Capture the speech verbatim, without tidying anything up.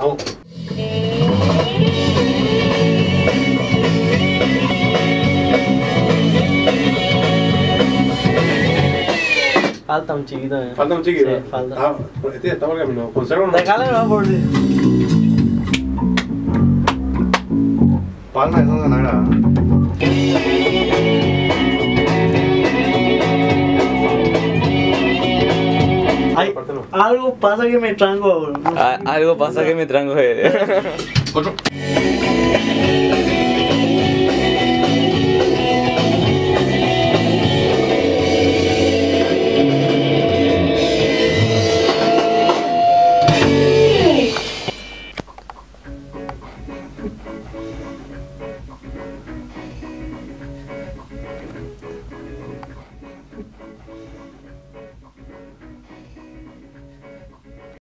Vamos. Falta un chiquito, eh. Falta un chiquito. Sí, falta. Ah, este ya está por camino. Conserva uno. Déjale, no, por si. Palma, eso no es nada. Ay, algo pasa que me trango, bro. Ah, algo pasa que me trango. Otro.